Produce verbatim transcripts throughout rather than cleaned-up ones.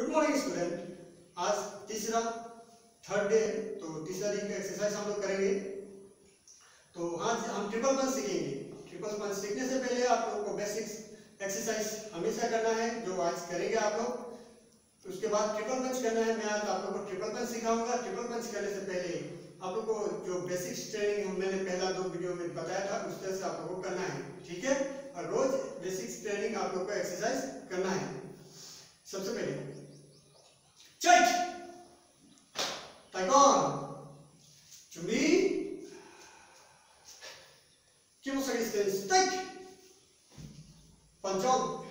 Morning student, आज तीसरा third day, तो तीसरा दिन का एक्सरसाइज हम लोग करेंगे। तो आज हम ट्रिपल पंच सीखेंगे। ट्रिपल पंच सीखने से पहले आप लोगों को बेसिक्स एक्सरसाइज हमेशा करना है, जो आज करेंगे आप लोग। उसके बाद ट्रिपल पंच करना है। मैं आज आप लोगों को ट्रिपल पंच सिखाऊंगा। ट्रिपल पंच करने से पहले आप लोगों को जो बेसिक्स ट्रेनिंग मैंने पहला दो वीडियो में बताया था, उस तरह से आप लोगों को करना है, ठीक है। और रोज बेसिक्स ट्रेनिंग आप लोगों को एक्सरसाइज करना है। सबसे पहले चट ताइक्वान 준비 기모사기 스탠스 딱 पंच आउट।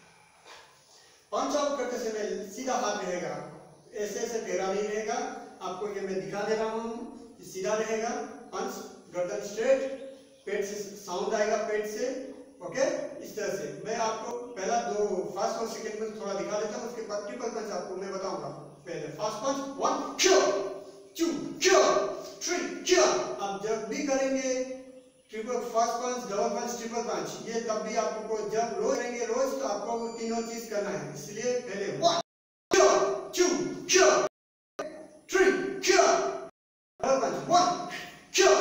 पंच आउट करते समय सीधा हाथ रहेगा, ऐसे ऐसे टेढ़ा नहीं रहेगा। आपको ये मैं दिखा दे रहा हूँ, सीधा रहेगा। पंच गर्दन स्ट्रेट, पेट से साउंड आएगा, पेट से, ओके। इस तरह से मैं आपको पहला दो फास्ट और सेकंड में थोड़ा दिखा देता हूँ, उसके बाद ट्रिपल पंच आपको मैं बताऊंगा। पहले फास्ट पंच, वन क्यों टू क्यों थ्री क्यों। आप जब भी करेंगे triple fast punch, double punch, triple punch, ये तब भी आपको जब रोज करेंगे रोज, तो आपको तीनों चीज करना है। इसलिए पहले वन क्यों टू क्यों थ्री क्यों, डबल पंच वन क्यों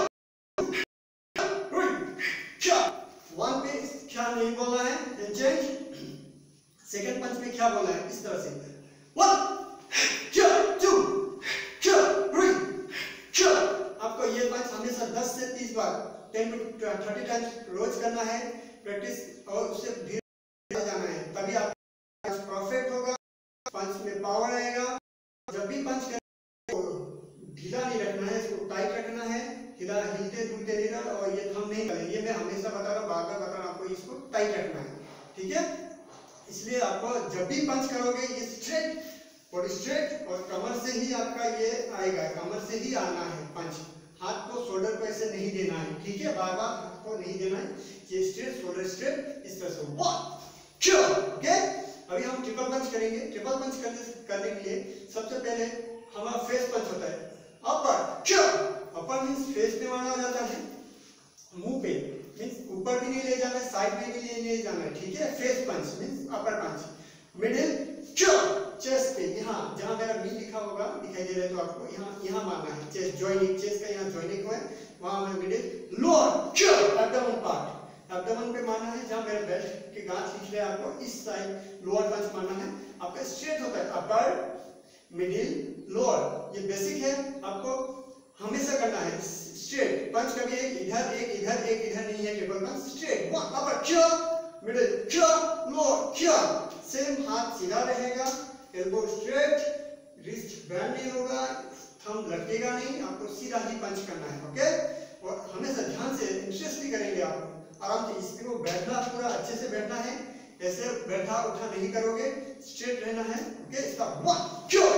थ्री क्यों। वन पे क्या नहीं बोलना है, चेंज। सेकंड पंच में क्या बोलना है, इस तरह से वन क्यों टू क्यों थ्री क्यों। आपको ये पंच हमेशा दस से तीस बार, टेन टू थर्टी टाइम्स रोज करना है, प्रैक्टिस, और उससे धीरे जाना है, तभी आप परफेक्ट होगा। पंच में पावर आएगा। जब भी पंच करें तो ढीला नहीं रखना है, इसको टाइट रखना है, हिला हिलते डुलते नहीं रहना, और ये थम नहीं करें। ये मैं हमेशा बता रहा हूँ, बार बार बता रहा हूँ, आपको इसको टाइट रखना है, ठीक है। इसलिए आपको जब भी पंच करोगे ये स्ट्रेट, बॉडी स्ट्रेट, और कमर से ही आपका ये आएगा, कमर से ही आना है पंच। हाथ को शोल्डर पे ऐसे नहीं देना है, ठीक है, बार बार हाथ को नहीं देना है। ये स्ट्रेट, शोल्डर स्ट्रेट, इस तरह से वन क्यों, ओके। अभी हम ट्रिपल पंच करेंगे। ट्रिपल पंच करने करने के लिए सबसे पहले हमारा फेस पंच होता है, अपर क्यों। अपर मींस फेस पे माना जाता है, मुंह पे, मींस ऊपर भी नहीं ले जाना है, साइड में भी नहीं ले जाना है, ठीक है। Face punch means upper punch. Middle क्यों, चेस्ट पे, यहाँ जहाँ मेरा मी लिखा होगा, दिखाई दे रहा है तो आपको यहाँ यहाँ मारना है, चेस्ट जॉइनिंग, चेस्ट का यहाँ जॉइनिंग है, वहाँ में मिडिल। लोअर क्यों, एब्डोमेन पार्ट, एब्डोमेन पे मारना है, जहाँ मेरे बेल्ट के गांठ दिख रहे हैं आपको, इस साइड लोअर पंच मारना है। आपका स्ट्रेट होता है, अपर मिडिल लोअर, ये बेसिक है, आपको हमेशा करना है। स्ट्रेट पंच कभी एक इधर एक इधर एक इधर नहीं है, triple punch straight. One upper क्यों, मिडिल क्यों, लोअर क्यों। सेम हाथ सीधा रहेगा, एल्बो स्ट्रेट, रिस्ट बैंड नहीं होगा, थंब लटकेगा नहीं, आपको सीधा ही पंच करना है, ओके। और हमेशा ध्यान से इंटरेस्टली करेंगे, आप आराम से। इसको बैठना पूरा अच्छे से बैठना है, ऐसे बैठा उठा नहीं करोगे, स्ट्रेट रहना है, ओके। इसका वन क्यों,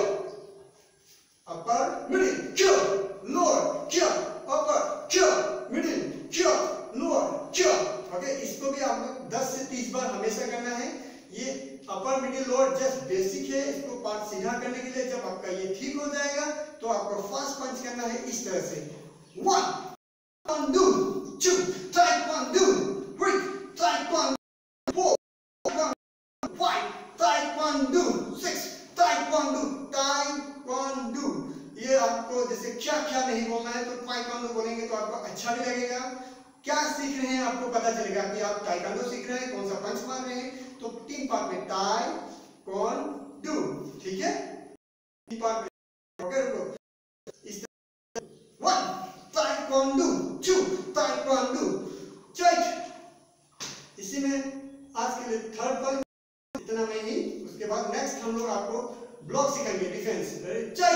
अपर मिडिल क्यों, लोअर क्यों, अपर क्यों, मिडिल क्यों, लोअर क्यों, ओके। इसको भी आपको दस से तीस बार हमेशा करना है। ये upper middle lower just basic है, इसको पार्ट सीधा करने के लिए जब आपका ये ठीक हो जाएगा तो आपको फास्ट पंच करना है, इस तरह से one one two two taekwondo three taekwondo four five taekwondo six taekwondo taekwondo. ये आपको जैसे क्या क्या नहीं बोलना है, तो ताइक्वांडो बोलेंगे तो आपको अच्छा भी लगेगा। क्या सीख रहे हैं आपको पता चलेगा कि आप ताइक्वांडो सीख रहे हैं, कौन सा पंच मार रहे हैं। तो तीन पार्ट में टाई कॉन डू, ठीक है, तीन पार्ट में, ओके। रुको, इस one taekwondo, two taekwondo, चट। इसी में आज के लिए थर्ड पंच इतना में ही। उसके बाद नेक्स्ट हम लोग आपको ब्लॉक सिखाएंगे, डिफेंस। चट